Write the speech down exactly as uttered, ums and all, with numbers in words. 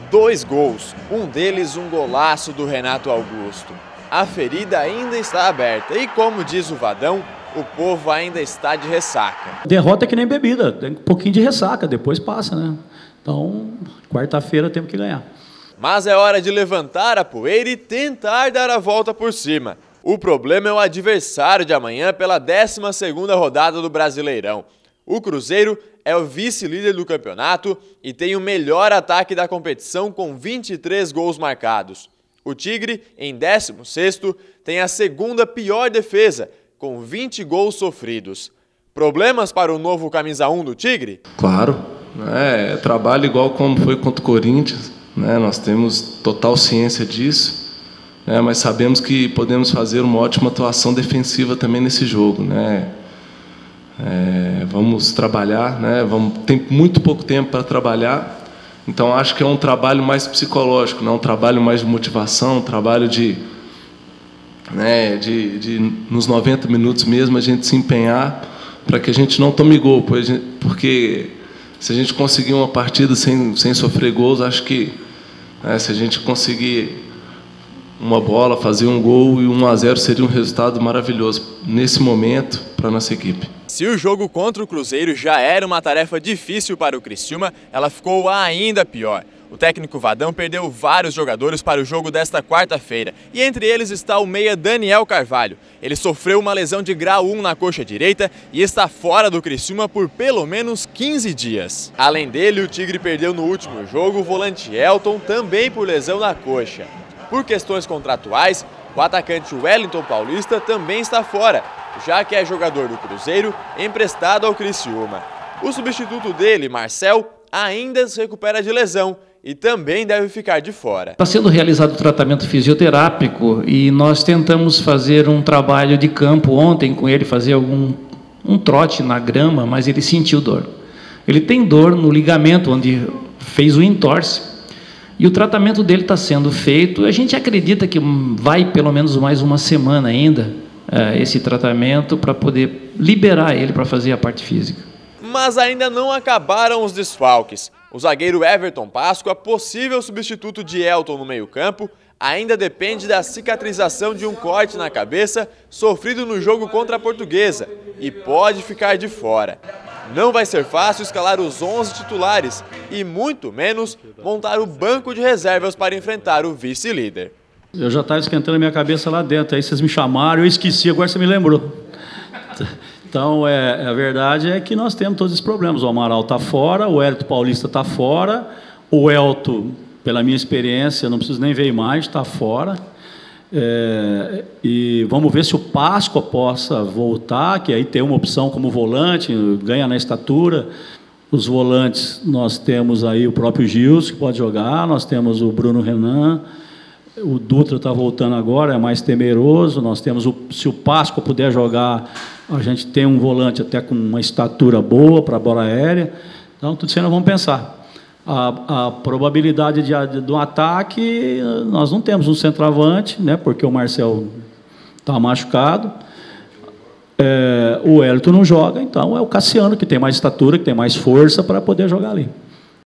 dois gols, um deles um golaço do Renato Augusto. A ferida ainda está aberta e, como diz o Vadão, o povo ainda está de ressaca. Derrota é que nem bebida, tem um pouquinho de ressaca, depois passa, né? Então, quarta-feira temos que ganhar. Mas é hora de levantar a poeira e tentar dar a volta por cima. O problema é o adversário de amanhã pela décima segunda rodada do Brasileirão. O Cruzeiro é o vice-líder do campeonato e tem o melhor ataque da competição com vinte e três gols marcados. O Tigre, em décimo sexto, tem a segunda pior defesa, com vinte gols sofridos. Problemas para o novo camisa um do Tigre? Claro, é trabalho igual como foi contra o Corinthians, né? Nós temos total ciência disso, né? Mas sabemos que podemos fazer uma ótima atuação defensiva também nesse jogo, né? É, vamos trabalhar, né? Vamos, tem muito pouco tempo para trabalhar, então acho que é um trabalho mais psicológico, não um trabalho mais de motivação, um trabalho de, né, de, de nos noventa minutos mesmo a gente se empenhar para que a gente não tome gol, porque se a gente conseguir uma partida sem, sem sofrer gols, acho que, né, se a gente conseguir uma bola, fazer um gol e um a zero seria um resultado maravilhoso nesse momento para a nossa equipe. Se o jogo contra o Cruzeiro já era uma tarefa difícil para o Criciúma, ela ficou ainda pior. O técnico Vadão perdeu vários jogadores para o jogo desta quarta-feira, e entre eles está o meia Daniel Carvalho. Ele sofreu uma lesão de grau um na coxa direita e está fora do Criciúma por pelo menos quinze dias. Além dele, o Tigre perdeu no último jogo o volante Elton, também por lesão na coxa. Por questões contratuais, o atacante Wellington Paulista também está fora, já que é jogador do Cruzeiro emprestado ao Criciúma. O substituto dele, Marcel, ainda se recupera de lesão e também deve ficar de fora. Está sendo realizado o tratamento fisioterápico e nós tentamos fazer um trabalho de campo ontem com ele, fazer algum um trote na grama, mas ele sentiu dor. Ele tem dor no ligamento onde fez o entorse. E o tratamento dele está sendo feito. A gente acredita que vai pelo menos mais uma semana ainda uh, esse tratamento para poder liberar ele para fazer a parte física. Mas ainda não acabaram os desfalques. O zagueiro Everton Páscoa, possível substituto de Elton no meio-campo, ainda depende da cicatrização de um corte na cabeça sofrido no jogo contra a Portuguesa e pode ficar de fora. Não vai ser fácil escalar os onze titulares e muito menos montar o banco de reservas para enfrentar o vice-líder. Eu já estava esquentando a minha cabeça lá dentro, aí vocês me chamaram, eu esqueci, agora você me lembrou. Então, é, a verdade é que nós temos todos esses problemas. O Amaral está fora, o Hélito Paulista está fora, o Elton, pela minha experiência, não preciso nem ver a imagem, está fora. É, e vamos ver se o Páscoa possa voltar, que aí tem uma opção como volante, ganha na estatura. Os volantes, nós temos aí o próprio Gilson, que pode jogar, nós temos o Bruno Renan, o Dutra está voltando agora, é mais temeroso, nós temos, o, se o Páscoa puder jogar, a gente tem um volante até com uma estatura boa para a bola aérea, então tudo isso aí nós vamos pensar. A, a probabilidade de, de, de um ataque, nós não temos um centroavante, né, porque o Marcel está machucado, é, o Hélito não joga, então é o Cassiano que tem mais estatura, que tem mais força para poder jogar ali.